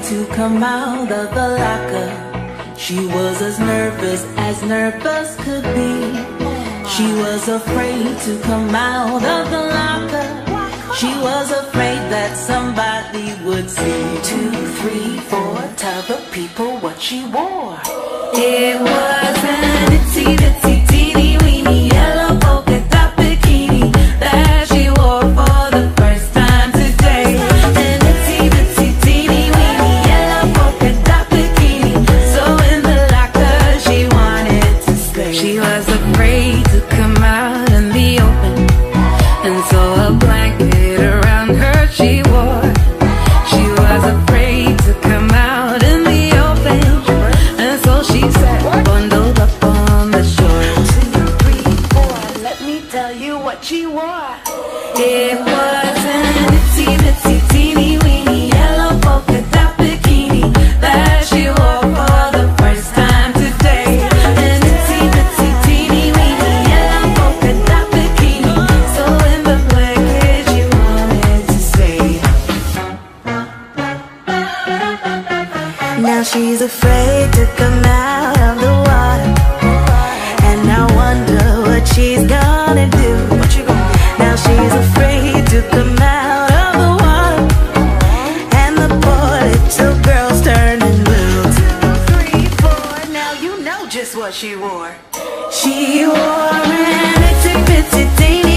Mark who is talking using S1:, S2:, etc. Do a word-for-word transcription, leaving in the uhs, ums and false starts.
S1: to come out of the locker. She was as nervous as nervous could be. She was afraid to come out of the locker. She was afraid that somebody would see. Two, three, four, tell the people what she wore. It was an itsy bitsy teeny weeny yellow polka dot bikini that she wore for the first time today. An itsy bitsy teeny weeny yellow polka dot bikini, so in the locker she wanted to stay. She was afraid to come out in the open, and so a blanket around her she wore. She was afraid to come out in the open, and so she sat bundled up on the shore. Two, three, four, let me tell you what she wore. It was an itsy bitsy teeny weeny yellow polka dot bikini that she wore for the first time today. An itsy bitsy teeny weeny yellow polka dot bikini, so in the blanket she wanted to stay. Now she's afraid to come out of the water, and I wonder what she's gonna do. What you gonna do? Now she's afraid to come out of the water, and the poor little girl's turning blue. Two, three, four, now you know just what she wore. She wore an itsy bitsy teeny